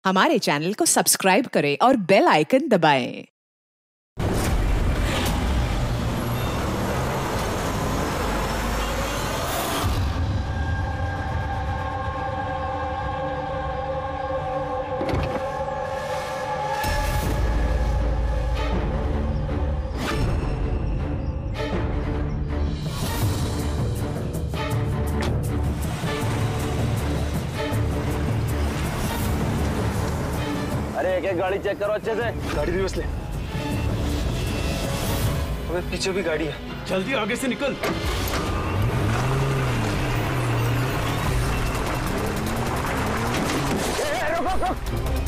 हमारे चैनल को सब्सक्राइब करें और बेल आइकन दबाएं। अरे एक एक गाड़ी चेक करो अच्छे से। गाड़ी रिवर्स ले। अबे पीछे भी गाड़ी है। जल्दी आगे से निकल। रुक रुक।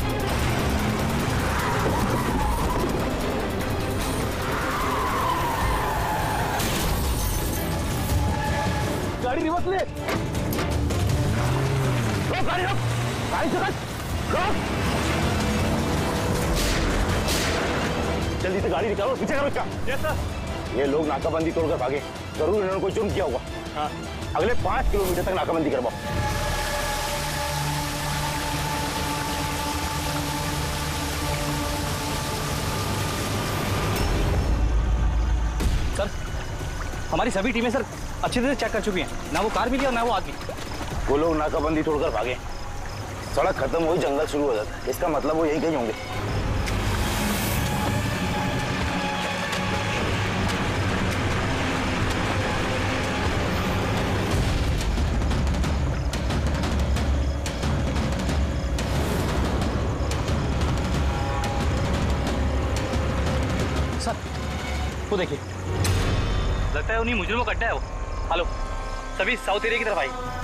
गाड़ी रिवर्स ले। रुक गाड़ी रुक। गाड़ी रुक। जल्दी से गाड़ी निकालो, पीछे करो इसका। Yes sir. ये लोग नाकाबंदी तोड़कर भागे, जरूर इन्होंने कोई जुर्म किया होगा। हाँ। अगले 5 किलोमीटर तक नाकाबंदी करवाओ। सर, हमारी सभी टीमें सर अच्छी तरह चेक कर चुकी हैं। ना वो कार मिली और ना वो आदमी। वो लोग नाकाबंदी तोड़कर भागे, सड़क खत्म हुई, जंगल शुरू हो जाता है। इसका मतलब वो यही कहीं होंगे। सर, वो देखिए, लगता है उन्हीं मुजरिमों का अड्डा है वो। हेलो, सभी साउथ एरिया की तरफ आई।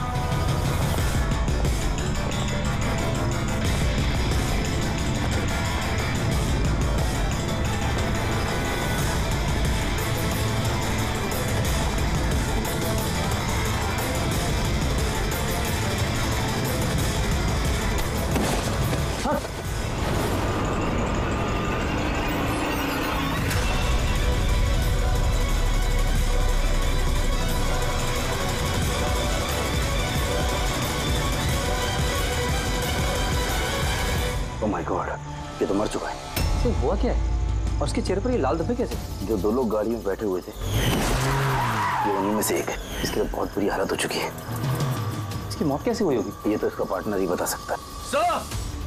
ओह माय गॉड, ये तो मर चुका है। सर, हुआ क्या है? और उसके चेहरे पर ये लाल धब्बे कैसे? जो 2 लोग गाड़ी में बैठे हुए थे, ये उन्हीं में से एक है। इसकी तो बहुत बुरी हालत हो चुकी है। इसकी मौत कैसे हुई होगी? ये तो इसका पार्टनर ही बता सकता है। सर,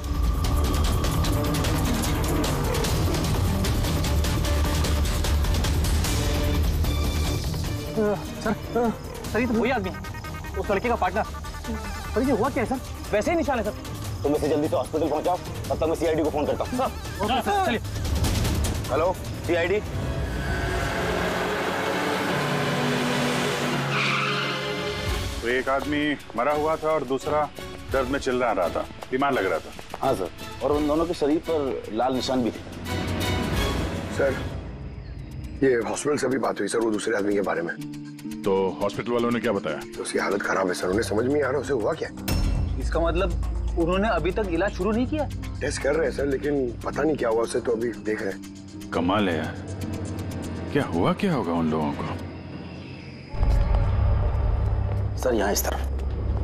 सर ये तो वही आदमी है, उस लड़के का पार्टनर। सर ये हुआ क्या है सर? वैसे ही निशान है सर। तुम इसे जल्दी से हॉस्पिटल पहुंचाओ, तब तक मैं सीआईडी को फोन करता हूँ। सर, ओके सर, चलिए। Hello CID. तो एक आदमी मरा हुआ था और दूसरा दर्द में चिल्ला रहा था, बीमार लग रहा था। हाँ सर, और उन दोनों के शरीर पर लाल निशान भी थे। सर, ये हॉस्पिटल से भी बात हुई सर, वो दूसरे आदमी के बारे में। तो हॉस्पिटल वालों ने क्या बताया? तो उसकी हालत खराब है सर, उन्हें समझ में नहीं आ रहा उसे हुआ क्या। इसका मतलब उन्होंने अभी तक इलाज शुरू नहीं किया? टेस्ट कर रहे हैं सर, लेकिन पता नहीं क्या हुआ उसे, तो अभी देख रहे हैं। कमाल है यार, क्या हुआ क्या होगा उन लोगों को? सर यहाँ इस तरफ।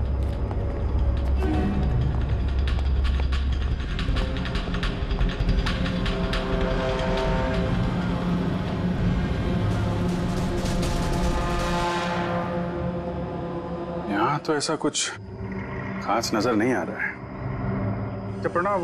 यहाँ तो ऐसा कुछ खास नजर नहीं आ रहा है। तो प्रणव,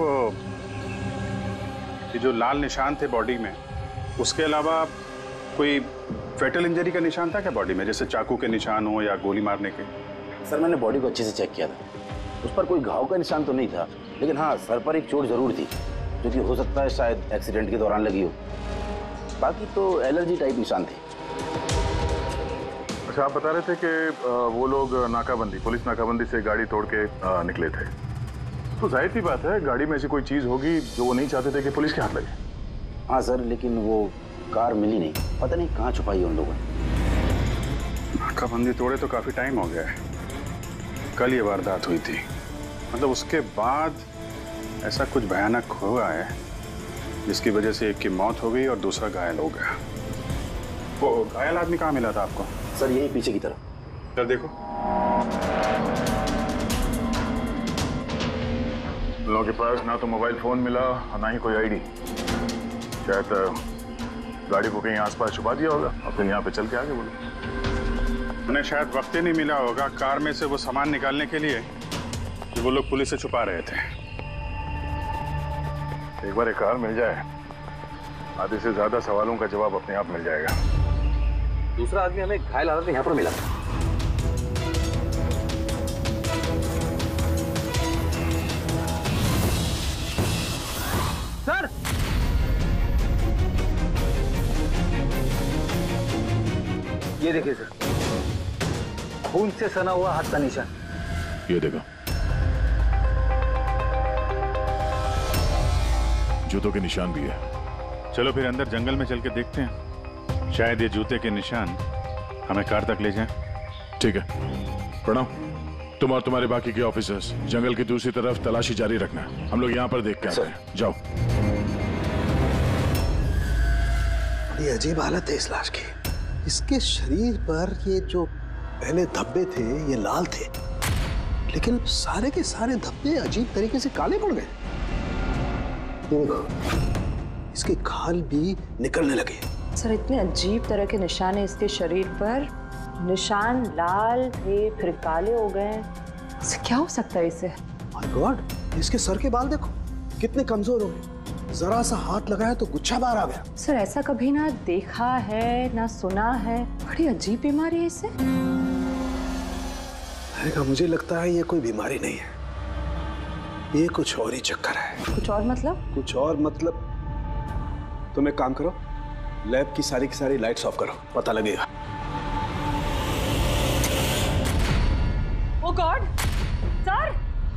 ये जो लाल निशान थे बॉडी में, उसके अलावा कोई फेटल इंजरी का निशान था क्या बॉडी में, जैसे चाकू के निशान हो या गोली मारने के? सर मैंने बॉडी को अच्छे से चेक किया था, उस पर कोई घाव का निशान तो नहीं था, लेकिन हाँ सर पर एक चोट जरूर थी, जो कि हो सकता है शायद एक्सीडेंट के दौरान लगी हो। बाकी तो एलर्जी टाइप निशान थे। अच्छा, आप बता रहे थे कि वो लोग नाकाबंदी, पुलिस नाकाबंदी से गाड़ी तोड़ के निकले थे, तो जाहिर सी बात है गाड़ी में ऐसी कोई चीज होगी जो वो नहीं चाहते थे कि पुलिस के हाथ लगे। हाँ सर, लेकिन वो कार मिली नहीं, पता नहीं कहाँ छुपाई है उन लोगों ने। नाकाबंदी तोड़े तो काफी टाइम हो गया है, कल ये वारदात हुई थी, मतलब उसके बाद ऐसा कुछ भयानक हुआ है जिसकी वजह से एक की मौत हो गई और दूसरा घायल हो गया। वो घायल आदमी कहाँ मिला था आपको? सर यही पीछे की तरफ। सर देखो। उन लोगों के पास ना तो मोबाइल फोन मिला और ना ही कोई आईडी। शायद गाड़ी को कहीं आसपास छुपा दिया होगा और फिर यहाँ पे चल के आगे बोलो। उन्हें शायद वक्त ही नहीं मिला होगा कार में से वो सामान निकालने के लिए कि वो लोग पुलिस से छुपा रहे थे। एक बार एक कार मिल जाए, आधे से ज्यादा सवालों का जवाब अपने आप मिल जाएगा। दूसरा आदमी हमें घायल हालत में यहाँ पर मिला। सर, ये देखिए सर, खून से सना हुआ हाथ का निशान। ये देखो, जूतों के निशान भी है। चलो फिर अंदर जंगल में चल के देखते हैं, शायद ये जूते के निशान हमें कार तक ले जाएं। ठीक है प्रणव, तुम और तुम्हारे बाकी के ऑफिसर्स जंगल की दूसरी तरफ तलाशी जारी रखना। हम लोग यहाँ पर देख के आते हैं। जाओ। बड़ी अजीब हालत है इस लाश की। इसके शरीर पर ये जो पहले धब्बे थे ये लाल थे, लेकिन सारे के सारे धब्बे अजीब तरीके से काले पड़ गए। देखो, इसके खाल भी निकलने लगे। सर, इतने अजीब तरह के निशान है इसके शरीर पर। निशान लाल थे फिर काले हो गए। इससे क्या हो सकता है इसे? माय गॉड, इसके सर के बाल देखो कितने कमजोर हो गए। जरा सा हाथ लगाया तो गुच्छा बाहर आ गया। सर, ऐसा कभी ना देखा है ना सुना है। बड़ी अजीब बीमारी है इसे। मुझे लगता है ये कोई बीमारी नहीं है, ये कुछ और ही चक्कर है। कुछ और मतलब? कुछ और मतलब तुम एक काम करो, लैब की सारी लाइट्स ऑफ करो, पता लगेगा। ओह गॉड, सर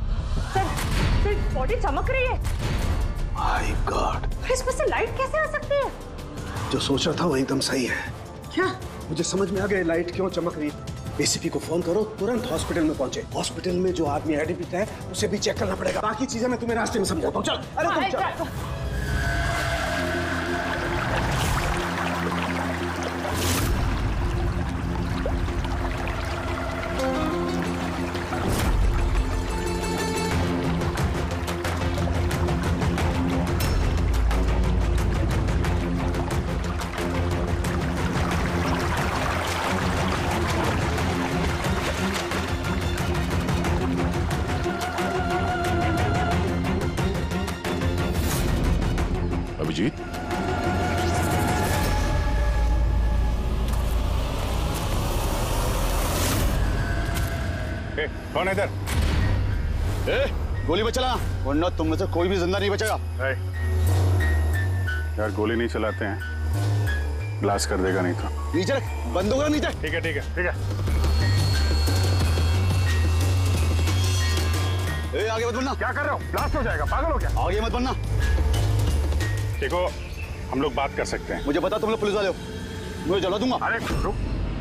बॉडी चमक रही है। माय गॉड, इसमें से लाइट कैसे आ सकती है? जो सोचा था वो एकदम सही है। क्या? मुझे समझ में आ गया लाइट क्यों चमक रही है। एसीपी को फोन करो, तुरंत हॉस्पिटल में पहुंचे। हॉस्पिटल में जो आदमी एडमिट है उसे भी चेक करना पड़ेगा। बाकी चीजें मैं तुम्हें रास्ते में समझाता हूँ। चल, अरे तुम चल। अभिजीत, कौन है इधर? गोली मत चलाना वरना तुम में से कोई भी जिंदा नहीं बचेगा। यार गोली नहीं चलाते हैं, ब्लास्ट कर देगा नहीं तो। नीचे रख, बंद होगा नीचे। ठीक है ठीक है ठीक है। आगे मत बढ़ना। क्या कर रहे हो? ब्लास्ट हो जाएगा, पागल हो क्या? आगे मत बढ़ना। देखो, हम लोग बात कर सकते हैं। मुझे पता तुम लोग पुलिस वाले हो, मुझे जला दूंगा। अरे रुक,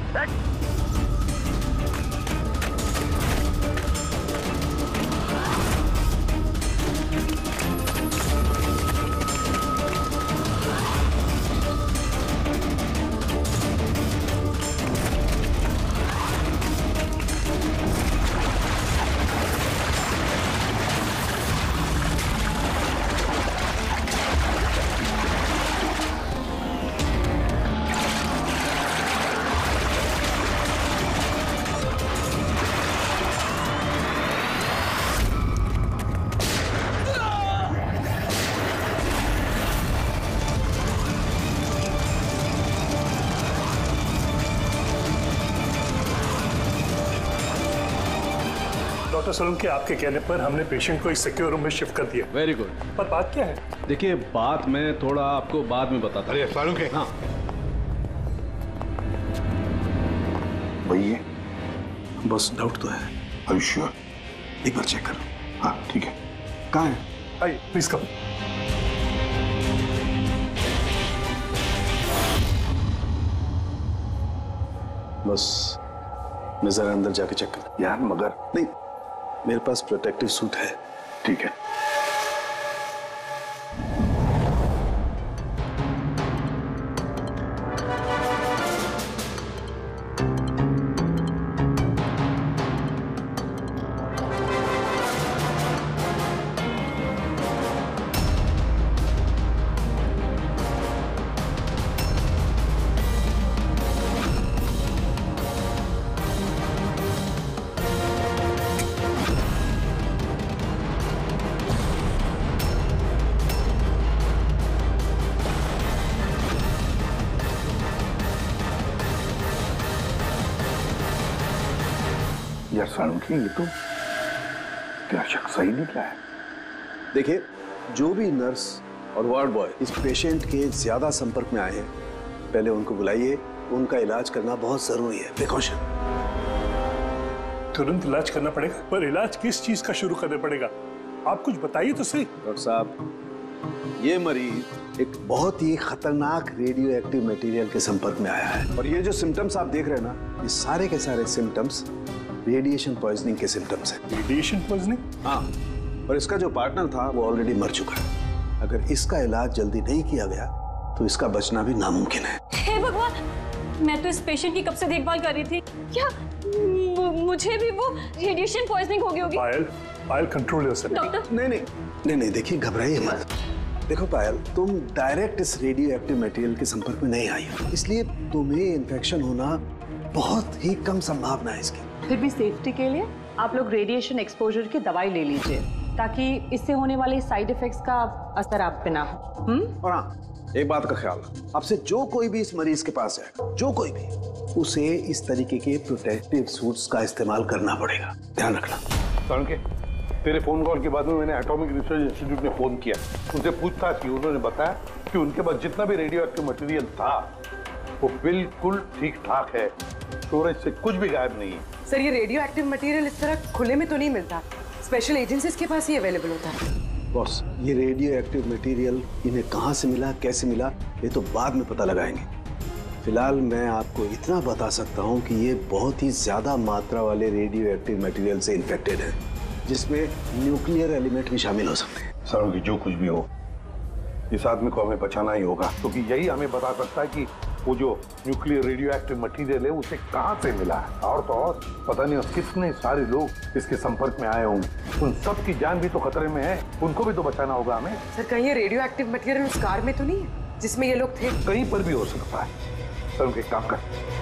डॉक्टर सोलंकी, आपके कहने पर हमने पेशेंट को एक सिक्योर रूम में शिफ्ट कर दिया। Very good. पर बात क्या है? देखिए, बात मैं थोड़ा आपको बाद में बताता हूँ। अरे सोलंकी, हाँ वही है। बस डाउट तो है। Are you sure? एक बार चेक करो। हाँ ठीक है। कहाँ है? आइए प्लीज कम। बस मैं जरा अंदर जाके चेक कर। यार मगर नहीं, मेरे पास प्रोटेक्टिव सूट है। ठीक है। सालुंखी, ये तो क्या शक सही निकला है। देखिए, जो भी नर्स और वार्ड बॉय इस पेशेंट के ज्यादा संपर्क में आए हैं, पहले उनको बुलाइए। उनका इलाज करना बहुत जरूरी है, प्रिकॉशन। तुरंत इलाज करना पड़ेगा, पर इलाज किस चीज का शुरू करना पड़ेगा? आप कुछ बताइए तो सही। डॉक्टर साहब, ये मरीज एक बहुत ही खतरनाक रेडियो एक्टिव मटेरियल के संपर्क में आया है, और ये जो सिम्टम्स आप देख रहे हैं ना, ये सारे के सारे सिम्टम्स रेडिएशन पॉइजनिंग के सिम्टम्स हैं। Radiation poisoning? हाँ, और इसका जो पार्टनर था वो ऑलरेडी मर चुका है। अगर इसका इलाज जल्दी नहीं किया गया तो इसका बचना भी नामुमकिन है। हे भगवान, मैं तो इस पेशेंट की कब से देखभाल कर रही थी। क्या मुझे भी वो रेडिएशन पॉइजनिंग हो गई होगी? पायल कंट्रोल योरसेल्फ। डॉक्टर नहीं, देखिए, घबराइए मत। देखो पायल, तुम डायरेक्ट इस रेडियो एक्टिव मटेरियल के संपर्क में नहीं आई हो, इसलिए तुम्हें इन्फेक्शन होना बहुत ही कम संभावना है इसकी। फिर भी सेफ्टी के लिए आप लोग रेडिएशन एक्सपोजर की दवाई ले लीजिए, ताकि इससे होने वाले साइड इफेक्ट्स का असर आप पे ना हो। और हाँ, एक बात का ख्याल, आपसे जो कोई भी इस मरीज के पास है, जो कोई भी, उसे इस तरीके के प्रोटेक्टिव सूट्स का इस्तेमाल करना पड़ेगा, ध्यान रखना। सालुंखे, तेरे फोन कॉल के बाद में मैंने एटॉमिक रिसर्च इंस्टीट्यूट में फोन किया, उनसे पूछताछ की। उन्होंने बताया कि उनके पास जितना भी रेडियो एक्टिव मटेरियल था वो बिल्कुल ठीक ठाक है, स्टोरेज से कुछ भी गायब नहीं है। सर, ये रेडियो एक्टिव मटेरियल इस तरह खुले में तो नहीं मिलता, स्पेशल एजेंसीज के पास ही अवेलेबल होता है। बॉस, ये रेडियो एक्टिव मटेरियल इन्हें कहाँ से मिला, कैसे मिला, ये तो बाद में पता लगाएंगे। फिलहाल मैं आपको इतना बता सकता हूँ कि ये बहुत ही ज्यादा मात्रा वाले रेडियो एक्टिव मटेरियल से इन्फेक्टेड है, जिसमें न्यूक्लियर एलिमेंट भी शामिल हो सकते हैं। सर, की जो कुछ भी हो, इस आदमी को हमें बचाना ही होगा, क्योंकि यही हमें बता सकता है कि वो जो न्यूक्लियर रेडियो एक्टिव मटेरियल है उसे कहाँ से मिला है। और तो और पता नहीं कितने सारे लोग इसके संपर्क में आए होंगे, उन सब की जान भी तो खतरे में है, उनको भी तो बचाना होगा हमें। सर, कहीं ये रेडियो एक्टिव मटेरियल उस कार में तो नहीं है जिसमें ये लोग थे? कहीं पर भी हो सकता है। सर, उनके काम कर,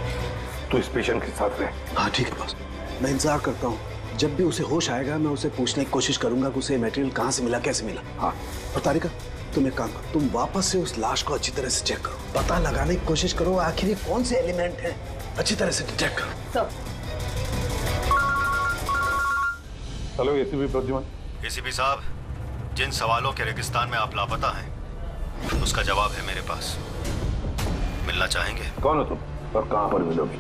तो इस पेशेंट के साथ रहे। हाँ ठीक है बॉस, मैं इंतजार करता हूँ। जब भी उसे होश आएगा मैं उसे पूछने की कोशिश करूंगा कि उसे मटेरियल कहाँ से मिला, कैसे मिला। हाँ, और तारिका, तुम एक काम करो, तुम वापस से उस लाश को अच्छी तरह से चेक करो, पता लगाने की कोशिश करो आखिर ये कौन से एलिमेंट हैं, अच्छी तरह से डिटेक्ट करो। Hello ACP Pradyuman. एसीपी साहब, जिन सवालों के रेगिस्तान में आप लापता हैं उसका जवाब है मेरे पास। मिलना चाहेंगे? कौन हो तुम और कहां पर मिलोगी?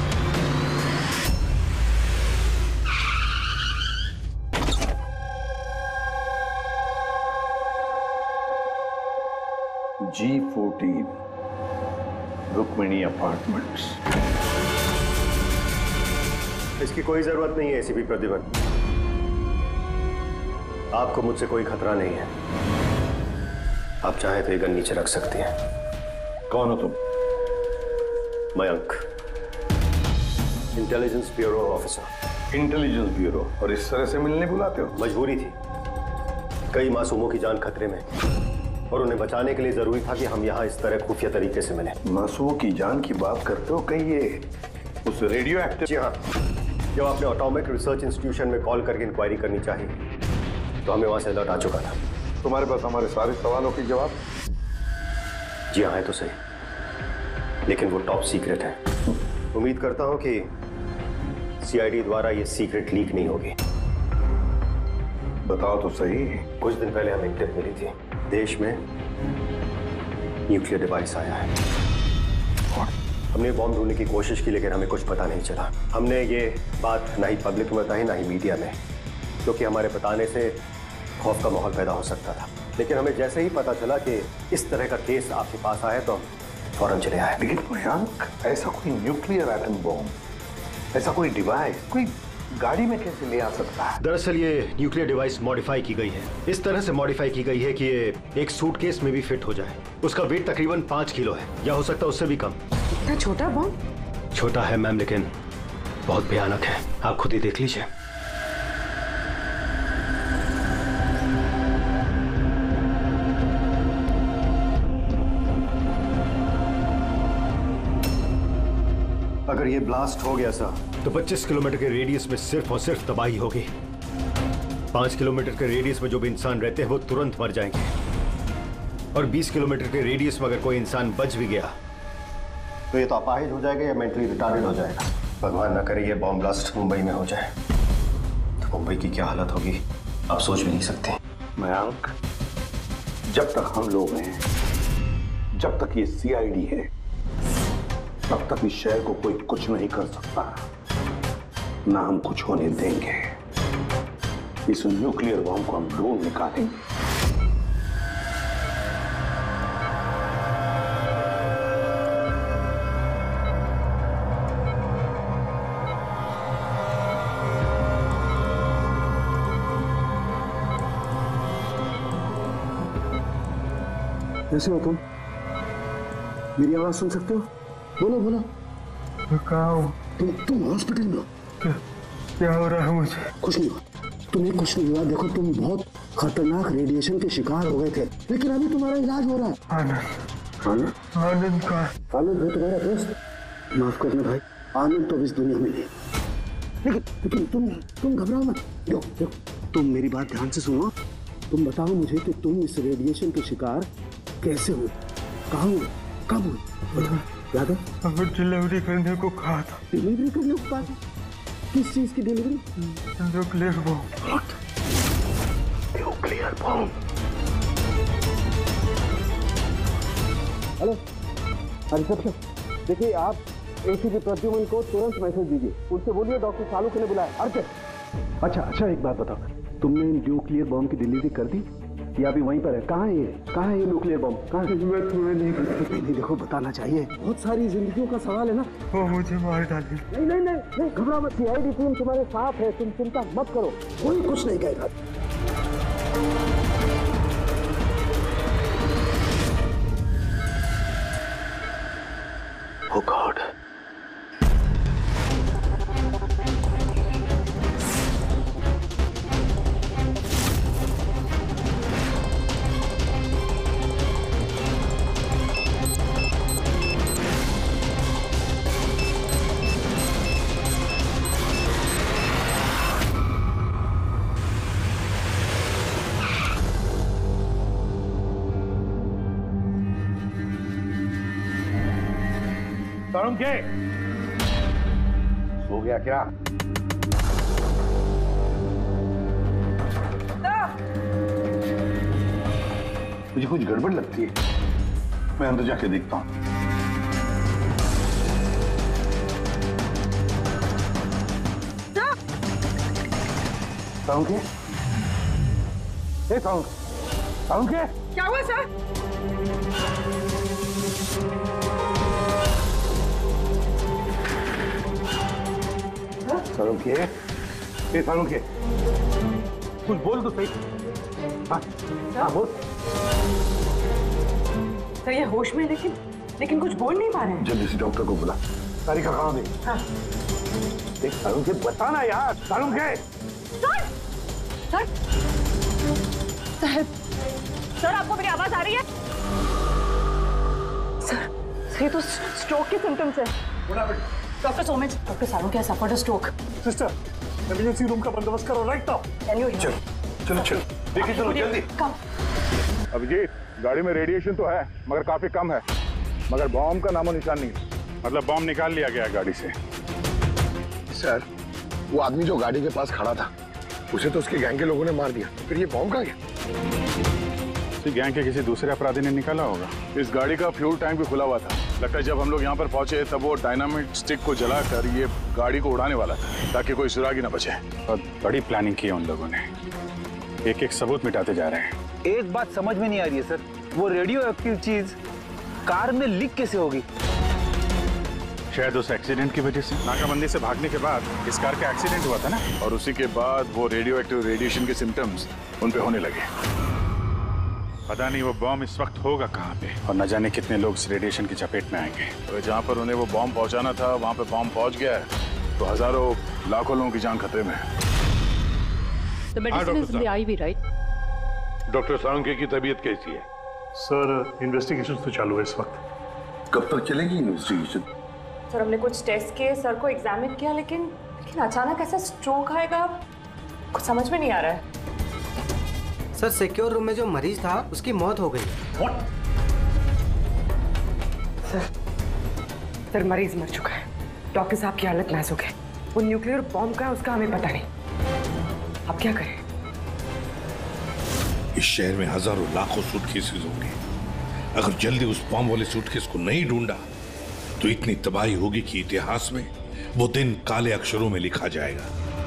G14 Rukmini apartments. इसकी कोई जरूरत नहीं है एसीपी प्रद्युमन, आपको मुझसे कोई खतरा नहीं है। आप चाहे तो ये गन नीचे रख सकते हैं। कौन हो तुम? Mayank, intelligence bureau officer. Intelligence bureau? और इस तरह से मिलने बुलाते हो? मजबूरी थी, कई मासूमों की जान खतरे में और उन्हें बचाने के लिए जरूरी था कि हम यहाँ इस तरह खुफिया तरीके से मिले। मासूमों की जान की बात करते हो? कहीं ये उस रेडियो एक्टिव? जी हाँ, जब आपने एटॉमिक रिसर्च इंस्टीट्यूशन में कॉल करके इंक्वायरी करनी चाहिए तो हमें वहां से अलर्ट आ चुका था। तुम्हारे पास हमारे सारे सवालों के जवाब? जी हाँ, है तो सही, लेकिन वो टॉप सीक्रेट है। उम्मीद करता हूं कि सीआईडी द्वारा ये सीक्रेट लीक नहीं होगी। बताओ तो सही। कुछ दिन पहले हमें टिप मिली थी, देश में न्यूक्लियर डिवाइस आया है। हमने बॉम्ब ढूंढने की कोशिश की, लेकिन हमें कुछ पता नहीं चला। हमने ये बात ना ही पब्लिक में बताई, ना ही मीडिया में, क्योंकि हमारे बताने से खौफ का माहौल पैदा हो सकता था। लेकिन हमें जैसे ही पता चला कि इस तरह का केस आपके पास आया तो हम फौरन चले आए। लेकिन मयंक, ऐसा कोई न्यूक्लियर एटम बॉम्ब, ऐसा कोई डिवाइस कोई गाड़ी में कैसे ले आ सकता है? दरअसल ये न्यूक्लियर डिवाइस मॉडिफाई की गई है, इस तरह से मॉडिफाई की गई है कि ये एक सूटकेस में भी फिट हो जाए। उसका वेट तकरीबन 5 किलो है, या हो सकता है उससे भी कम। इतना छोटा बॉम्ब? छोटा है मैम, लेकिन बहुत भयानक है, आप खुद ही देख लीजिए। अगर ये ब्लास्ट हो गया सर तो 25 किलोमीटर के रेडियस में सिर्फ और सिर्फ तबाही होगी। 5 किलोमीटर के रेडियस में जो भी इंसान रहते हैं वो तुरंत मर जाएंगे, और 20 किलोमीटर के रेडियस में अगर कोई इंसान बच भी गया तो ये तो अपाहिज हो जाएगा या मेंटली रिटार्डेड हो जाएगा। भगवान ना करे ये बॉम्ब ब्लास्ट मुंबई में हो जाए। मुंबई की क्या हालत होगी आप सोच भी नहीं सकते। मयांक, जब तक हम लोग हैं, जब तक ये सीआईडी है, तब तक इस शहर को कोई कुछ नहीं कर सकता, ना हम कुछ होने देंगे। इस न्यूक्लियर बॉम्ब को हम ढूंढ निकालेंगे। कैसे हो तुम? मेरी आवाज सुन सकते हो? बोलो बोलो। कहाँ हो? तुम हॉस्पिटल में हो। क्या हो रहा है मुझे? कुछ नहीं हुआ, तुम्हें कुछ नहीं हुआ। देखो तुम बहुत खतरनाक रेडिएशन के शिकार हो गए थे, लेकिन अभी तुम्हारा इलाज हो रहा है। आनंद का आनंद है तुम्हारा दोस्त। माफ करना भाई, आनंद तो इस दुनिया में नहीं। लेकिन तुम घबराओ मत। देखो तुम मेरी बात ध्यान से सुनो। तुम बताओ मुझे कि तुम इस रेडिएशन के शिकार कैसे हुए, कहाँ हुए, कब हुए? याद है? डिलीवरी करने को कहा था। डिलीवरी करने को कहा था? किस चीज की delivery? Nuclear bomb. Nuclear bomb. Hello reception, देखिए आप एसीपी प्रद्युमन को तुरंत मैसेज दीजिए, उनसे बोलिए डॉक्टर सालुके ने बुलाया। अच्छा एक बात बताओ, तुमने न्यूक्लियर बॉम्ब की डिलीवरी कर दी या अभी वहीं पर है? कहाँ है ये न्यूक्लियर बॉम्ब? कहाँ है? मैं तुम्हें नहीं देखो, बताना चाहिए, बहुत सारी जिंदगियों का सवाल है ना। वो मुझे मार डाली। नहीं घबरा मत, सीआईडी टीम तुम्हारे साथ है, तुम चिंता मत करो, कोई कुछ नहीं कहेगा। Oh God. के हो गया क्या? मुझे कुछ गड़बड़ लगती है, मैं अंदर जाके देखता हूँ। सालुके? सालुके? क्या हुआ सर? सालुके, कुछ बोल तो सही। हाँ बोल। सर ये होश में, लेकिन कुछ बोल नहीं पा रहे हैं। जल्दी से डॉक्टर को बुला। तारीखा कहाँ दे? हाँ। देख सालुके, बताना यार। सालुके! सर आपको मेरी आवाज आ रही है? सर ये तो स्ट्रोक के सिम्टम्स है। Doctor Somesh, doctor Saluke has suffered a stroke. Sister, emergency room का बंदोबस्त करो right now. Can you hear? चलो देखिए, चलो जल्दी। अभिजीत, गाड़ी में रेडिएशन तो है मगर काफी कम है, मगर बॉम्ब का नामो निशान नहीं। मतलब बॉम्ब निकाल लिया गया गाड़ी से? सर, वो आदमी जो गाड़ी के पास खड़ा था, उसे तो उसके गैंग के लोगों ने मार दिया, फिर ये बॉम्ब कहाँ गया? गैंग के किसी दूसरे अपराधी ने निकाला होगा। इस गाड़ी का फ्यूल टैंक भी खुला हुआ था। लगता है जब हम लोग यहाँ पर पहुंचे तब वो डायनामिट स्टिक को जलाकर ये गाड़ी को उड़ाने वाला था ताकि कोई सुरागी न बचे। बहुत बड़ी प्लानिंग की है उन लोगों ने, एक एक सबूत मिटाते जा रहे हैं। एक बात समझ में नहीं आ रही है सर, वो रेडियो एक्टिव चीज कार में लीक कैसे होगी? शायद उस एक्सीडेंट की वजह से। नाकाबंदी से भागने के बाद इस कार का एक्सीडेंट हुआ था ना, और उसी के बाद वो रेडियो एक्टिव रेडिएशन के सिम्टम्स उन पे होने लगे। पता नहीं वो बॉम्ब इस वक्त होगा कहाँ पे, और न जाने कितने लोग इस रेडिएशन की चपेट में आएंगे। तो जहाँ पर उन्हें वो बॉम्ब पहुँचाना था वहाँ पे बॉम्ब पहुँच गया है, तो हजारों लाखों लोगों की जान खतरे में है। The medicine is in the IV, right? Doctor Saluke की तबीयत कैसी है? सर इन्वेस्टिगेशन तो चालू है इस वक्त। कब तक चलेगी इन्वेस्टिगेशन? सर हमने कुछ टेस्ट किए, सर को एग्जामिन किया, लेकिन अचानक ऐसा स्ट्रोक आएगा कुछ समझ में नहीं आ रहा है। सर सिक्योर रूम में जो मरीज था उसकी मौत हो गई। What? सर मरीज मर चुका है, डॉक्टर साहब की हालत नाजुक है। वो न्यूक्लियर बॉम्ब का है उसका हमें पता नहीं। अब क्या करें? इस शहर में हजारों लाखों सूटकेसेस होंगे। अगर जल्दी उस बॉम्ब वाले सूटकेस को नहीं ढूंढा तो इतनी तबाही होगी कि इतिहास में वो दिन काले अक्षरों में लिखा जाएगा।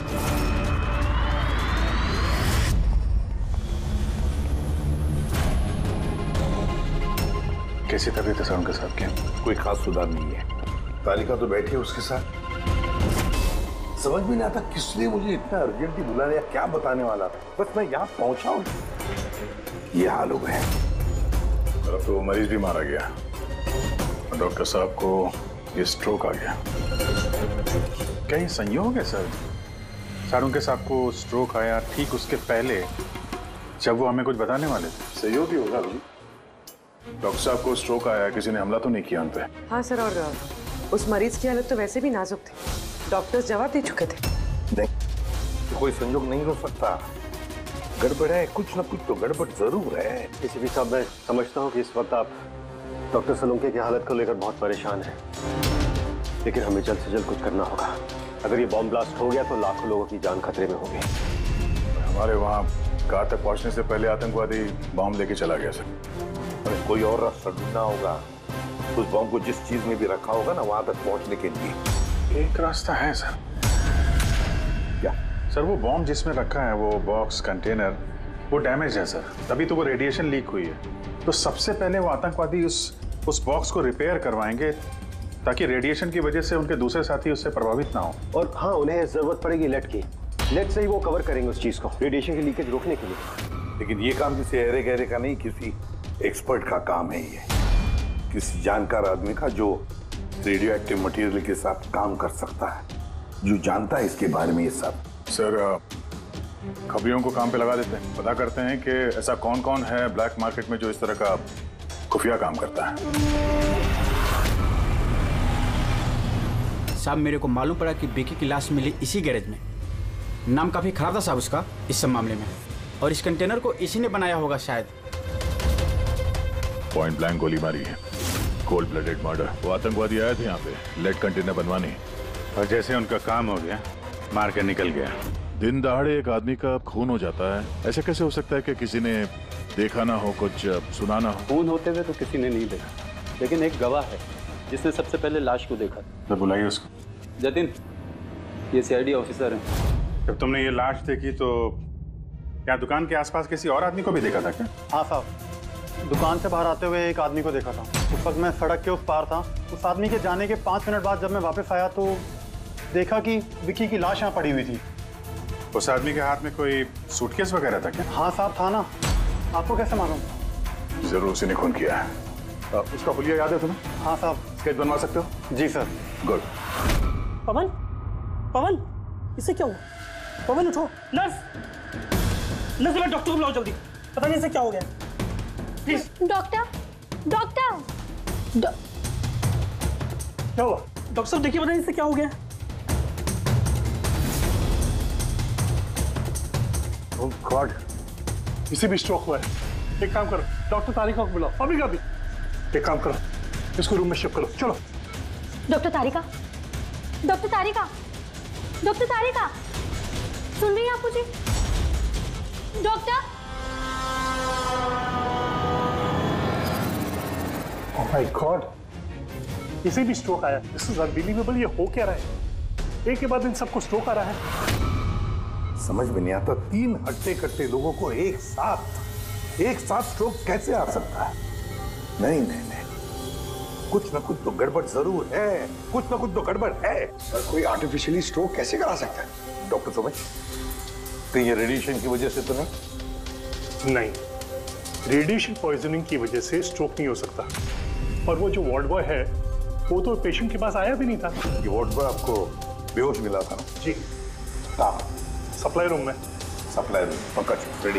कैसी तबीयत है सर उनके साथ? क्या कोई खास सुधार नहीं है। तालिका तो बैठी है उसके साथ। समझ में नहीं आता किसने मुझे इतना अर्जेंटली बुलाने या क्या बताने वाला था। बस मैं यहाँ पहुंचा हूँ, ये हाल हो गया। अब तो मरीज भी मारा गया। डॉक्टर साहब को ये स्ट्रोक आ गया। क्या ये संयोग है सर? सर उनके साहब को स्ट्रोक आया ठीक उसके पहले जब वो हमें कुछ बताने वाले थे। संयोग ही होगा अभी। डॉक्टर साहब को स्ट्रोक आया, किसी ने हमला तो नहीं किया उन पे? हाँ सर, और उस मरीज की हालत तो वैसे भी नाजुक थी। डॉक्टर्स जवाब दे चुके थे। नहीं, कोई संयोग नहीं हो सकता। गड़बड़ है, कुछ ना कुछ तो गड़बड़ जरूर है। किसी साहब, मैं समझता हूँ कि इस वक्त आप डॉक्टर सलूंके की हालत को लेकर बहुत परेशान हैं, लेकिन हमें जल्द से जल्द कुछ करना होगा। अगर ये बॉम्ब ब्लास्ट हो गया तो लाखों लोगों की जान खतरे में होगी। हमारे वहाँ कार तक पहुँचने से पहले आतंकवादी बॉम्ब लेके चला गया सर। हमें कोई और रास्ता ढूंढना होगा। उस बॉम्ब को जिस चीज में भी रखा होगा ना, वहां तक पहुंचने के लिए एक रास्ता है सर। क्या सर? वो बॉम्ब जिसमें रखा है, वो बॉक्स कंटेनर, वो डैमेज है सर, तभी तो वो रेडिएशन लीक हुई है। तो सबसे पहले वो आतंकवादी उस बॉक्स को रिपेयर करवाएंगे ताकि रेडिएशन की वजह से उनके दूसरे साथी उससे प्रभावित ना हो। और हाँ, उन्हें जरूरत पड़ेगी लेड की। लेड से ही वो कवर करेंगे उस चीज को, रेडिएशन की लीकेज रोकने के लिए। लेकिन ये काम किसी अहरे गहरे का नहीं, किसी एक्सपर्ट का काम है। ये किसी जानकार आदमी का जो रेडियो एक्टिव मटेरियल के साथ काम कर सकता है, जो जानता है इसके बारे में ये सब। सर खबरियों को काम पे लगा देते हैं, पता करते हैं कि ऐसा कौन कौन है ब्लैक मार्केट में जो इस तरह का खुफिया काम करता है। साहब, मेरे को मालूम पड़ा कि बेकी की लाश मिली इसी गैरेज में। नाम काफी खराब था साहब उसका इस सब मामले में, और इस कंटेनर को इसी ने बनाया होगा शायद। पॉइंट ब्लैंक गोली मारी है, कोल्ड ब्लडेड मर्डर। वो आतंकवादी आए थे यहाँ पे लेड कंटेनर बनवाने, और जैसे उनका काम हो गया मार के निकल गया। दिन दहाड़े एक आदमी का खून हो जाता है, ऐसे कैसे हो सकता है कि किसी ने देखा ना हो, कुछ सुना ना हो? खून होते हुए तो किसी ने नहीं देखा, लेकिन एक गवाह है जिसने सबसे पहले लाश को देखा। तो बुलाइए उसको। जतिन, ये सीआईडी ऑफिसर है। जब तुमने ये लाश देखी तो क्या दुकान के आसपास किसी और आदमी को भी देखा था क्या? हाँ साहब, दुकान से बाहर आते हुए एक आदमी को देखा था। उस वक्त मैं सड़क के उस पार था। उस आदमी के जाने के 5 मिनट बाद जब मैं वापस आया तो देखा कि विकी की लाश यहाँ पड़ी हुई थी। उस आदमी के हाथ में कोई सूटकेस वगैरह था क्या? हाँ साहब, था ना। आपको कैसे मालूम? जरूर उसी ने खून किया है। उसका हुलिया याद है तुम्हें? हाँ साहब। स्केच बनवा सकते हो? जी सर। गुड। पवन, पवन, इससे क्या हुआ? पवन उठो। नर्स, नर्स, डॉक्टर को बुलाओ जल्दी। पता नहीं इसे क्या हो गया। प्लीज। Doctor, doctor. क्या हुआ? डॉक्टर साहब देखिए, पता नहीं इसे क्या हो गया। ओह गॉड, इसे भी स्ट्रोक हुआ है। एक काम करो, डॉक्टर तारिका को बुलाओ। अभी का भी। एक काम करो, इसको रूम में शिफ्ट करो। चलो। Doctor Tarika, doctor Tarika, doctor Tarika, सुन रही हैं आप मुझे? डॉक्टर। ओह माय गॉड, इसे भी स्ट्रोक आया। This is unbelievable. ये हो क्या रहा है? एक के बाद इन सबको स्ट्रोक आ रहा है। समझ में नहीं आता, 3 हट्टे कट्टे लोगों को एक साथ स्ट्रोक कैसे आ सकता है? नहीं नहीं नहीं, कुछ ना कुछ तो गड़बड़ जरूर है। कुछ ना कुछ तो गड़बड़ है। सर, कोई आर्टिफिशियली स्ट्रोक कैसे करा सकता है? डॉक्टर समझ, कहीं ये रेडिएशन की वजह से तो नहीं? नहीं, रेडिएशन पॉइजनिंग की वजह से स्ट्रोक नहीं हो सकता। और वो जो वार्ड बॉय है वो तो पेशेंट के पास आया भी नहीं था। ये वार्ड बॉय आपको बेहोश मिला था ना? जी। कहाँ? सप्लाई रूम में। सप्लाई रूम, पकड़, रेडी।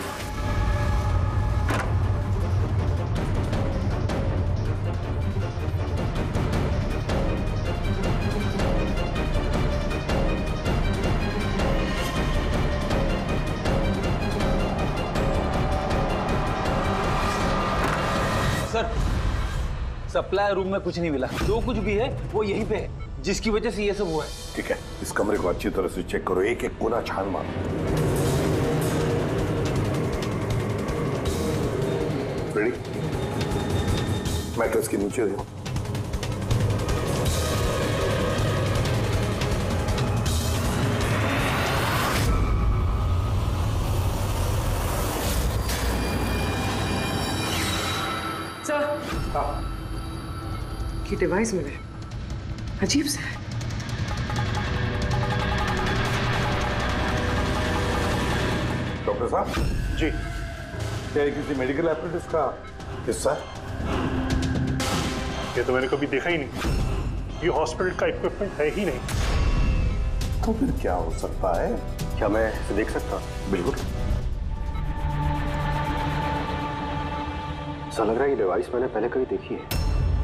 सर, सप्लाई रूम में कुछ नहीं मिला। जो कुछ भी है वो यहीं पे है, जिसकी वजह से ये सब हुआ है। ठीक है, इस कमरे को अच्छी तरह से चेक करो, एक एक कोना छान मारो। रेडी? मैट्रेस के नीचे देखो। सर, ये डिवाइस मिले, अजीब सा है। डॉक्टर साहब जी, क्या ये किसी मेडिकल एपरेटस का हिस्सा है? ये तो मैंने कभी देखा ही नहीं। ये हॉस्पिटल का इक्विपमेंट है ही नहीं। तो फिर क्या हो सकता है? क्या मैं इसे देख सकता हूँ? बिल्कुल। ऐसा लग रहा है ये डिवाइस मैंने पहले कभी देखी है।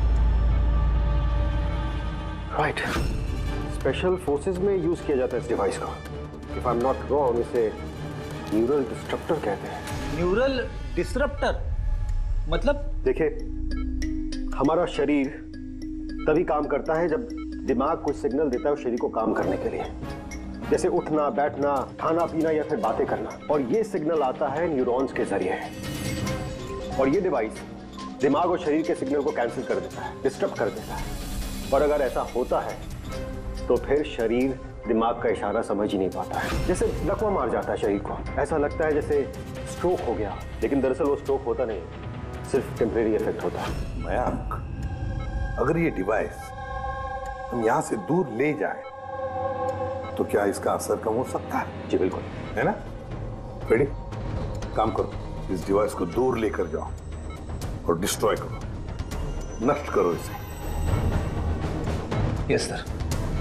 राइट, स्पेशल फोर्सेस में यूज किया जाता है इस डिवाइस को। If I am not wrong, इसे न्यूरल डिस्ट्रप्टर कहते हैं। न्यूरल डिस्ट्रप्टर मतलब? देखिए, हमारा शरीर तभी काम करता है जब दिमाग कुछ सिग्नल देता है उस शरीर को काम करने के लिए, जैसे उठना, बैठना, खाना पीना या फिर बातें करना। और ये सिग्नल आता है न्यूरॉन्स के जरिए, और ये डिवाइस दिमाग और शरीर के सिग्नल को कैंसिल कर देता है, डिस्टर्ब कर देता है। और अगर ऐसा होता है तो फिर शरीर दिमाग का इशारा समझ ही नहीं पाता है, जैसे लकवा मार जाता है शरीर को। ऐसा लगता है जैसे स्ट्रोक हो गया, लेकिन दरअसल वो स्ट्रोक होता नहीं, सिर्फ टेम्परेरी इफेक्ट होता है। मयंक, अगर ये डिवाइस हम यहाँ से दूर ले जाएं, तो क्या इसका असर कम हो सकता है? जी बिल्कुल, है ना? रेडी? काम करो, इस डिवाइस को दूर लेकर जाओ और डिस्ट्रॉय करो, नष्ट करो इसे। Yes sir.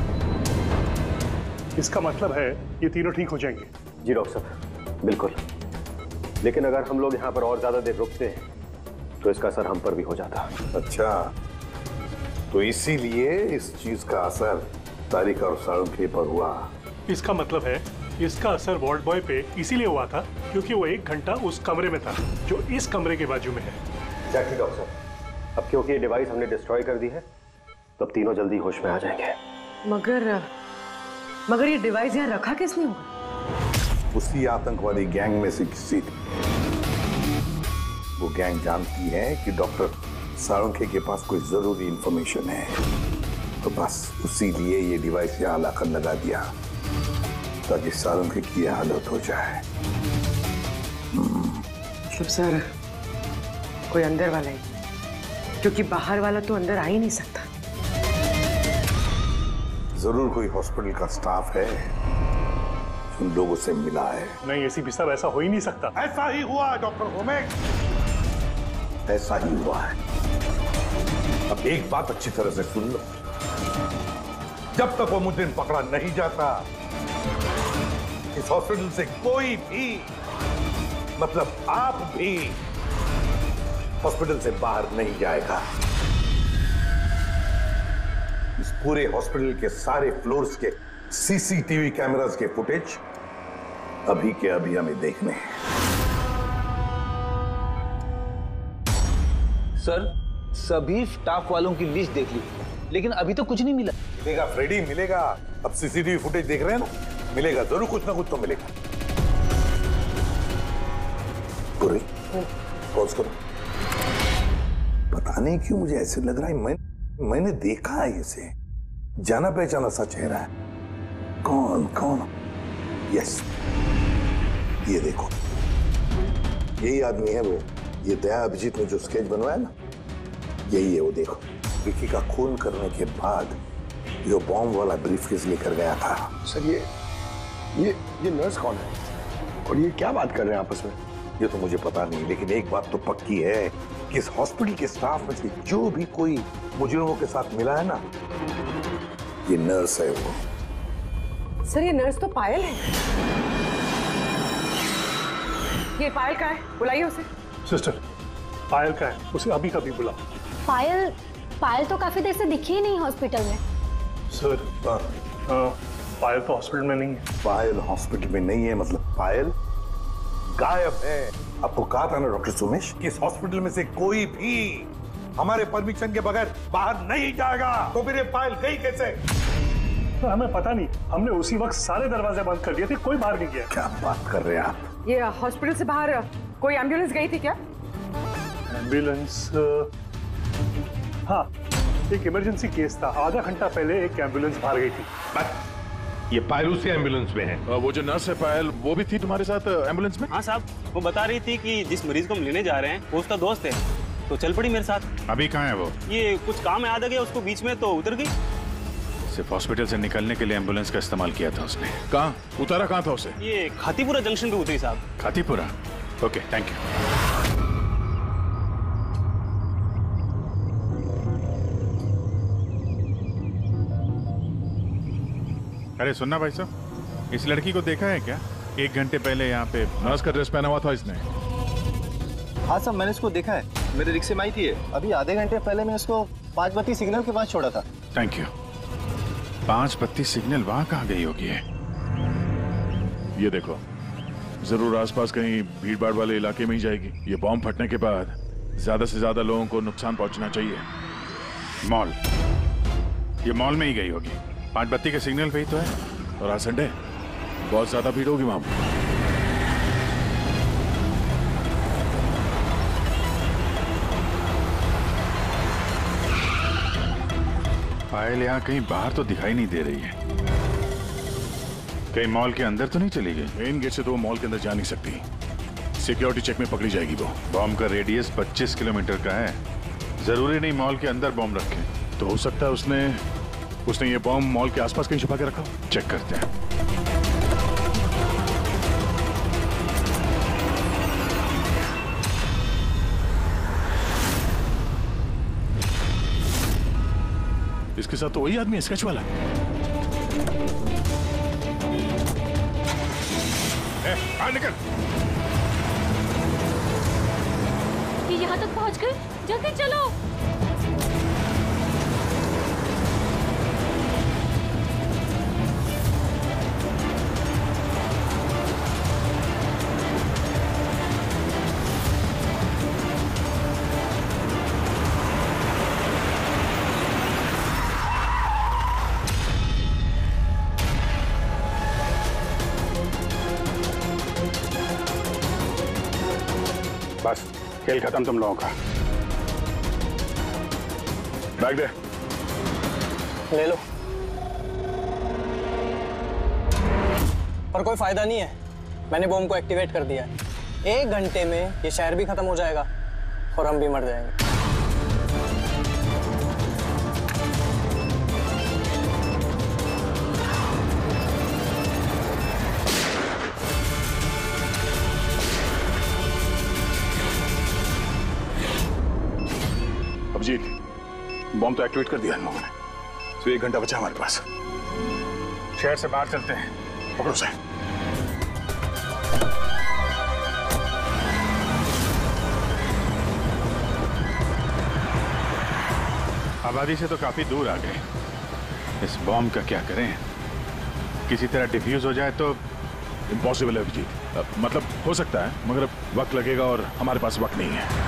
इसका मतलब है ये तीनों ठीक हो जाएंगे? जी डॉक्टर साहब, बिल्कुल। लेकिन अगर हम लोग यहाँ पर और ज्यादा देर रुकते हैं तो इसका असर हम पर भी हो जाता। अच्छा, तो इसीलिए इस चीज का असर तारिका और साळुंखे पर हुआ। इसका मतलब है इसका असर वार्ड बॉय पे इसीलिए हुआ था क्योंकि वो 1 घंटा उस कमरे में था जो इस कमरे के बाजू में है। एग्जैक्टली डॉक्टर साहब। अब क्योंकि ये डिवाइस हमने डिस्ट्रॉय कर दी है तो अब तीनों जल्दी होश में आ जाएंगे। मगर ये डिवाइस यहाँ रखा किसने होगा? उसी आतंकवादी गैंग में से किसी ने। वो गैंग जानती है कि डॉक्टर साळुंखे के पास कोई जरूरी इंफॉर्मेशन है, तो बस उसी लिए ये डिवाइस यहाँ लाकर लगा दिया ताकि साळुंखे की यह हालत हो जाए। मतलब सर, कोई अंदर वाला ही, क्योंकि बाहर वाला तो अंदर आ ही नहीं सकता। जरूर कोई हॉस्पिटल का स्टाफ है उन लोगों से मिला है। नहीं, एसीपी साहब, ऐसा हो ही नहीं सकता। ऐसा ही हुआ डॉक्टर होमेक, ऐसा ही हुआ है। अब एक बात अच्छी तरह से सुन लो, जब तक वो मुजरिम पकड़ा नहीं जाता, इस हॉस्पिटल से कोई भी, मतलब आप भी, हॉस्पिटल से बाहर नहीं जाएगा। इस पूरे हॉस्पिटल के सारे फ्लोर्स के सीसीटीवी कैमरास के फुटेज अभी के अभी हमें देखने हैं। सर, सभी स्टाफ वालों की लिस्ट देख ली, लेकिन अभी तो कुछ नहीं मिला। मिलेगा फ्रेडी, मिलेगा। अब सीसीटीवी फुटेज देख रहे हैं ना, मिलेगा जरूर, कुछ ना कुछ तो मिलेगा। पूरी पॉज करो। पता नहीं क्यों मुझे ऐसे लग रहा है मैंने देखा है इसे, जाना पहचाना सा चेहरा है। कौन कौन? यस, ये देखो, यही आदमी है वो। ये दया अभिजीत ने जो स्केच बनवाया ना, यही है वो। देखो, विकी का खून करने के बाद जो बॉम्ब वाला ब्रीफकेस लेकर गया था। सर, ये नर्स कौन है और ये क्या बात कर रहे हैं आपस में? ये तो मुझे पता नहीं, लेकिन एक बात तो पक्की है कि इस हॉस्पिटल के स्टाफ में से जो भी कोई मुजरिमों के साथ मिला है ना, ये नर्स है वो। सर, ये नर्स तो पायल है। ये पायल का है, बुलाइए उसे। सिस्टर, पायल का है, उसे अभी कभी बुला। पायल तो काफी देर से दिखी ही नहीं हॉस्पिटल में। सर, पायल तो हॉस्पिटल में नहीं है। पायल हॉस्पिटल में नहीं है मतलब पायल गायब है। आपको कहा था ना डॉक्टर सुमेश कि इस हॉस्पिटल में से कोई भी हमारे परमिशन के बगैर बाहर नहीं जाएगा। तो फिर ये पायल गई कैसे? तो हमें पता नहीं, हमने उसी वक्त सारे दरवाजे बंद कर दिए थे, कोई बाहर नहीं गया। क्या बात कर रहे हैं आप? ये हॉस्पिटल से बाहर कोई एम्बुलेंस गई थी क्या? एम्बुलेंस, हाँ, एक इमरजेंसी केस था। आधा घंटा पहले एक एम्बुलेंस बाहर गई थी। बस ये पायलू से एम्बुलेंस में है। वो जो नर्स है पायल, वो भी थी तुम्हारे साथ एम्बुलेंस में? हाँ साहब, वो बता रही थी कि जिस मरीज को हम लेने जा रहे हैं वो उसका दोस्त है, तो चल पड़ी मेरे साथ। अभी कहाँ है वो? ये कुछ काम याद आ गया उसको बीच में, तो उतर गई। सिर्फ हॉस्पिटल से निकलने के लिए एम्बुलेंस का इस्तेमाल किया था उसने। कहाँ उतारा, कहाँ था उसे? ये खातीपुरा जंक्शन पे उतरी साहब। खातीपुरा? Okay, thank you. अरे सुनना भाई साहब, इस लड़की को देखा है क्या? 1 घंटे पहले यहाँ पे नर्स का ड्रेस पहना हुआ था इसने। हाँ साहब, मैंने इसको देखा है, मेरे रिक्शे में आई थी। अभी आधे घंटे पहले मैं इसको 5 बत्ती सिग्नल के पास छोड़ा था। Thank you. 5 बत्ती सिग्नल वहाँ कहाँ गई होगी? ये देखो, जरूर आसपास कहीं भीड़ भाड़ वाले इलाके में ही जाएगी। ये बॉम्ब फटने के बाद ज्यादा से ज्यादा लोगों को नुकसान पहुंचना चाहिए। मॉल, ये मॉल में ही गई होगी। 5 बत्ती के सिग्नल पे ही तो है। और आज संडे, बहुत ज्यादा भीड़ होगी वहां। पायल यहाँ कहीं बाहर तो दिखाई नहीं दे रही है। कहीं मॉल के अंदर तो नहीं चली गई? मेन गेट से तो वो मॉल के अंदर जा नहीं सकती, सिक्योरिटी चेक में पकड़ी जाएगी वो। बॉम्ब का रेडियस 25 किलोमीटर का है। जरूरी नहीं मॉल के अंदर बॉम्ब रखे। तो हो सकता है उसने ये बॉम्ब मॉल के आसपास कहीं छुपा के रखा। चेक करते हैं। इसके साथ तो वही आदमी है, स्केच वाला। बाहर निकल। ये यहाँ तक पहुँच गए, जल्दी चलो। बस खेल खत्म तुम लोगों का। बैग दे। ले लो। पर कोई फायदा नहीं है, मैंने बॉम्ब को एक्टिवेट कर दिया है। 1 घंटे में ये शहर भी खत्म हो जाएगा और हम भी मर जाएंगे। अभिजीत, बॉम्ब तो एक्टिवेट कर दिया इन लोगों ने, तो 1 घंटा बचा हमारे पास। शहर से बाहर चलते हैं। पकड़ो से। आबादी से तो काफी दूर आ गए। इस बॉम्ब का क्या करें? किसी तरह डिफ्यूज हो जाए तो। इम्पॉसिबल है अभिजीत, मतलब हो सकता है मगर वक्त लगेगा और हमारे पास वक्त नहीं है।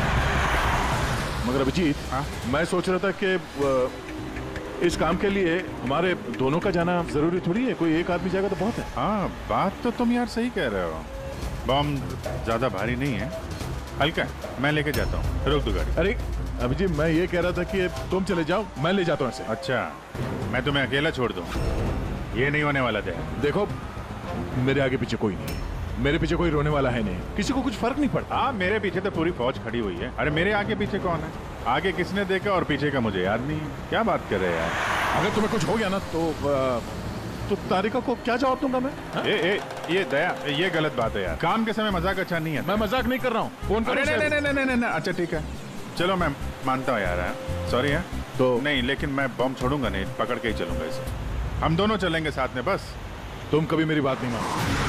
मगर अभिजीत, मैं सोच रहा था कि इस काम के लिए हमारे दोनों का जाना जरूरी थोड़ी है, कोई एक आदमी जाएगा तो बहुत है। हाँ, बात तो तुम यार सही कह रहे हो। बॉम्ब ज्यादा भारी नहीं है, हल्का है। मैं लेके जाता हूँ, रोक दो गाड़ी। अरे अभिजीत, मैं ये कह रहा था कि तुम चले जाओ, मैं ले जाता हूँ इसे। अच्छा, मैं तुम्हें अकेला छोड़ दूँ? ये नहीं होने वाला था। देखो, मेरे आगे पीछे कोई नहीं है, मेरे पीछे कोई रोने वाला है नहीं, किसी को कुछ फर्क नहीं पड़ता। हाँ, मेरे पीछे तो पूरी फौज खड़ी हुई है। अरे मेरे आगे पीछे कौन है? आगे किसने देखा और पीछे का मुझे याद नहीं। क्या बात कर रहे हैं यार? अगर तुम्हें कुछ हो गया ना तो तारिका को क्या जवाब दूंगा मैं? ये दया, ये गलत बात है यार। काम के समय मजाक अच्छा नहीं है। मैं मजाक नहीं कर रहा हूँ, फोन करो। नहीं, अच्छा ठीक है, चलो मैं मानता हूँ यार। सॉरी है तो नहीं, लेकिन मैं बॉम्ब छोड़ूंगा नहीं, पकड़ के ही चलूंगा इसे। हम दोनों चलेंगे साथ में। बस तुम कभी मेरी बात नहीं मानो।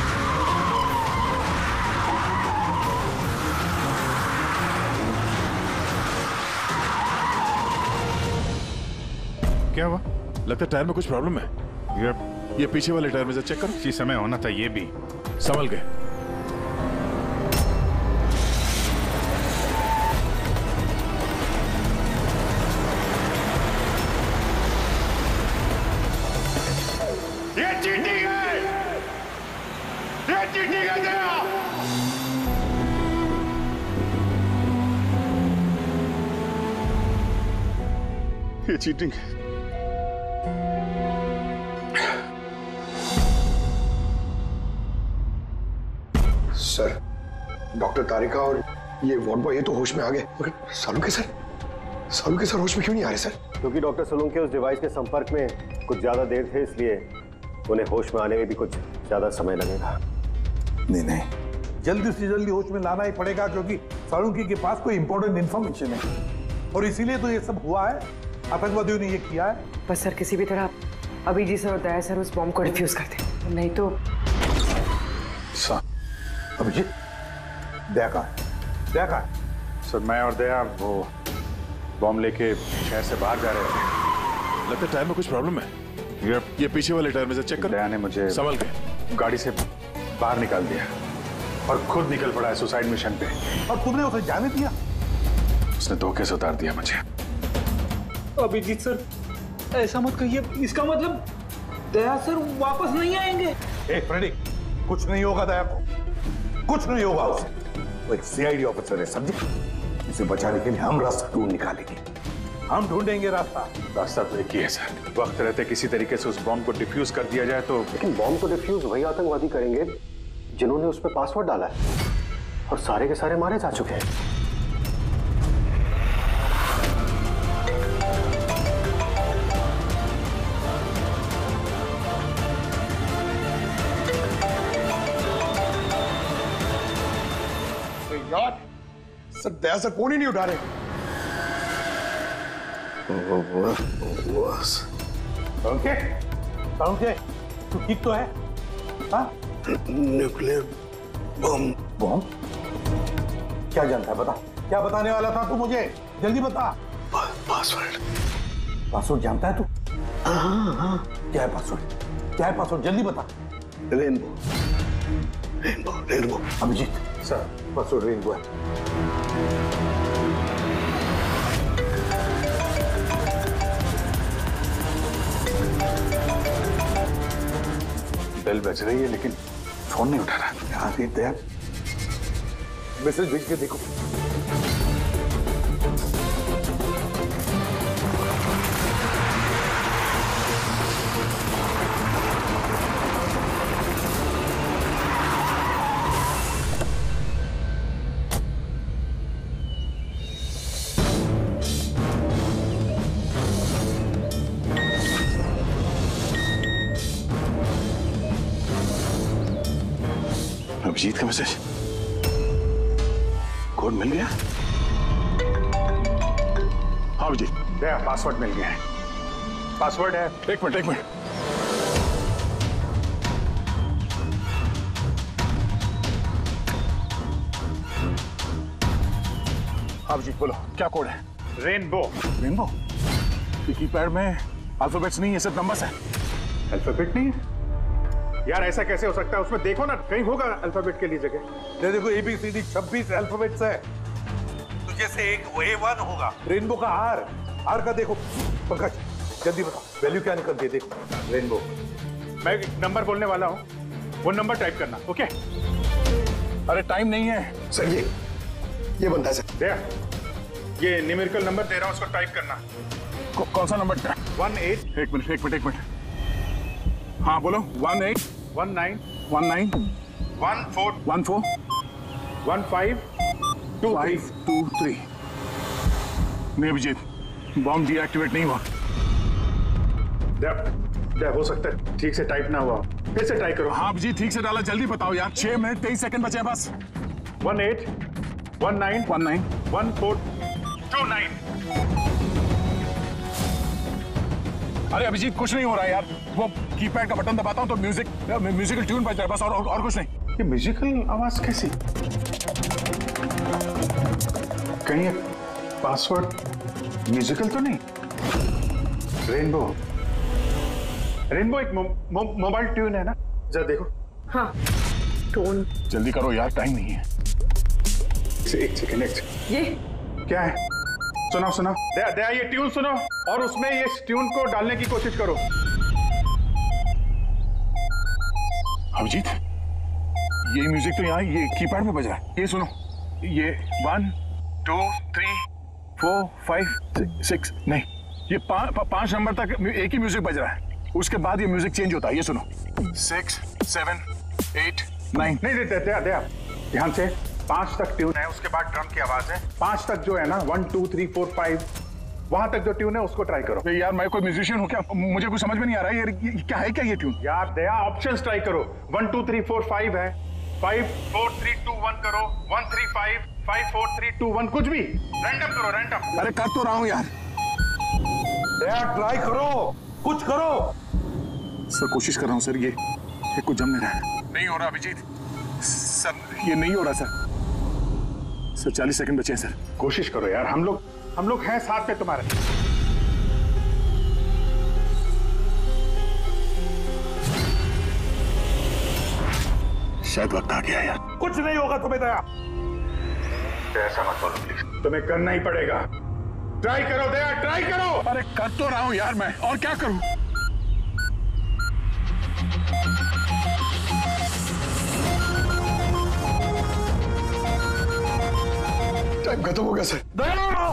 क्या हुआ? लगता है टायर में कुछ प्रॉब्लम है। ये पीछे वाले टायर में से चेक करो। इसी समय होना था ये भी। संभल गए। ये चीटिंग है, ये चीटिंग है। ये चीटिंग है। सर, डॉक्टर तारिका और ये वार्ड बॉय ये तो होश में आ गए, मगर सालुंके सर होश में क्यों नहीं आ रहे सर? क्योंकि डॉक्टर सोलंकी उस डिवाइस के संपर्क में कुछ ज्यादा देर थे, इसलिए उन्हें होश में आने में भी कुछ ज्यादा समय लगेगा। नहीं, जल्दी से जल्दी होश में लाना ही पड़ेगा, क्योंकि सालुंकी के पास कोई इंपॉर्टेंट इंफॉर्मेशन है और इसीलिए तो ये सब हुआ है। आतंकवादियों ने ये किया है। बस सर, किसी भी तरह अभिजीत सर और दया सर उस बॉम्ब को डिफ्यूज कर दे, नहीं तो। अभिजीत, दया कहाँ है? सर, मैं और दया वो बॉम्ब लेके शहर से बाहर जा रहे थे। लगता है टायर में कुछ प्रॉब्लम है। ये पीछे वाले टायर में से चेक कर। दया ने मुझे संभल के गाड़ी से बाहर निकाल दिया और खुद निकल पड़ा है सुसाइड मिशन पे। और तुमने उसे जाने दिया? उसने धोखे से उतार दिया मुझे। अभिजीत सर, ऐसा मत कहिए। इसका मतलब दया सर वापस नहीं आएंगे। फ्रेडी, कुछ नहीं होगा दया को, कुछ नहीं होगा उसे। वो एक सीआईडी ऑफिसर है, समझे? इसे बचाने के लिए हम रास्ता ढूंढ निकालेंगे, हम ढूंढेंगे रास्ता तो एक ही है सर, वक्त रहते किसी तरीके से उस बॉम्ब को डिफ्यूज कर दिया जाए तो। लेकिन बॉम्ब को डिफ्यूज वही आतंकवादी करेंगे जिन्होंने उस पर पासवर्ड डाला है, और सारे के सारे मारे जा चुके हैं। यार सर, दया सर फोन ही नहीं उठा रहे। ओके, तू ठीक तो है? हाँ? Nuclear bomb? क्या जानता है, बता। क्या बताने वाला था तू मुझे? जल्दी बता। पासवर्ड जानता है तू? हाँ। क्या है पासवर्ड? जल्दी बता। Rainbow. Abhijeet sir, password rainbow है। बेल बज रही है लेकिन फोन नहीं उठा रहा। यहाँ से दया मैसेज भेज के देखो। अभिजीत का मैसेज, कोड मिल गया? हाँ अभिजीत, दया पासवर्ड मिल गया है। पासवर्ड है। एक मिनट। अभिजीत बोलो, क्या कोड है? रेनबो। कीपैड में अल्फाबेट्स नहीं है, सिर्फ नंबर्स है। अल्फाबेट नहीं है यार, ऐसा कैसे हो सकता है? उसमें देखो ना, कहीं होगा अल्फाबेट के लिए जगह। देखो, ABCD 26 अल्फाबेट्स है, तो जैसे एक A1 होगा। रेनबो का आर का देखो। पंकज, जल्दी बता, वैल्यू क्या निकलती है? देखो रेनबो। मैं एक नंबर बोलने वाला हूँ, वो नंबर टाइप करना। ओके? अरे टाइम नहीं है सर। ये बनता है सर। दया, ये न्यूमेरिकल नंबर दे रहा हूँ, उसको टाइप करना। कौन सा नंबर? 18। एक मिनट। हाँ बोलो। 18 19 14 15 523। नहीं अभिजीत, बॉम्ब डीएक्टिवेट नहीं हुआ। दया हो सकता है ठीक से टाइप ना हुआ, फिर से ट्राई करो। हाँ अभिजीत, ठीक से डाला, जल्दी बताओ यार। 6 मिनट 23 सेकंड बचे हैं बस। 18 19 1429। अरे अभिजीत, कुछ नहीं हो रहा है यार। वो कीपैड का बटन दबाता हूँ तो म्यूजिकल ट्यून बज रहा है बस, और कुछ नहीं। ये म्यूजिकल आवाज कैसी? कहीं ये पासवर्ड म्यूजिकल तो नहीं? रेनबो एक मोबाइल ट्यून है ना? जरा देखो। हाँ, टोन। जल्दी करो यार, टाइम नहीं है। एक सेकंड। ये क्या है? सुनाओ। दया ये ट्यून सुनो और उसमें ये ट्यून को डालने की कोशिश करो। अभिजीत, ये म्यूजिक तो यहाँ ये कीपैड में बज रहा है। ये सुनो, ये 1 2 3 4 5 6 नहीं, ये 5 नंबर तक एक ही म्यूजिक बज रहा है, उसके बाद ये म्यूजिक चेंज होता है। ये सुनो 6, 7, 8, 9। नहीं दया ध्यान से 5 तक ट्यून है, उसके बाद ड्रम की आवाज है। 5 तक जो है ना 1 2 3 4 5 वहां तक जो ट्यून है उसको ट्राई करो। यार मैं कोई म्यूजिशियन हूँ क्या? मुझे कुछ समझ में नहीं आ रहा है ये क्या है, क्या ये ट्यून? यार दया ऑप्शंस ट्राई करो। 1 2 3 4 5 है, 5 4 3 2 1 करो, 1 3 5 5 4 3 2 1, कुछ भी रैंडम करो, रैंडम। अरे कर तो रहा हूँ यार। दया ट्राई करो, कुछ करो। सर कोशिश कर रहा हूँ सर, ये कुछ जम नहीं रहा है। नहीं हो रहा अभिजीत सर, ये नहीं हो रहा सर 40 सेकंड बचे हैं सर। कोशिश करो यार, हम लोग हैं साथ में तुम्हारे। शायद वक्त आ गया यार। कुछ नहीं होगा तुम्हें दया। ऐसा मत बोलो प्लीज, तुम्हें करना ही पड़ेगा। ट्राई करो दया, ट्राई करो। अरे कर तो रहा हूँ यार मैं, और क्या करूं? टाइम खत्म हो गया सर। दया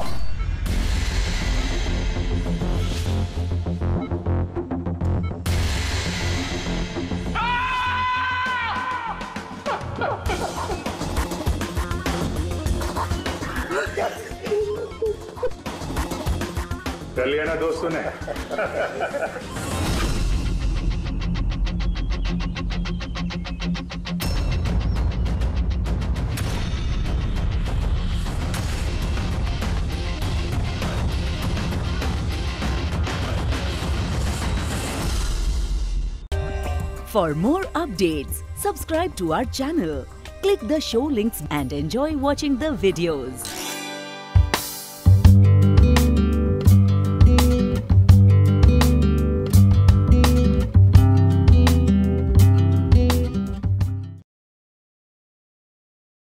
कर लिया ना दोस्तों ने। For more updates, subscribe to our channel, click the show links and enjoy watching the videos.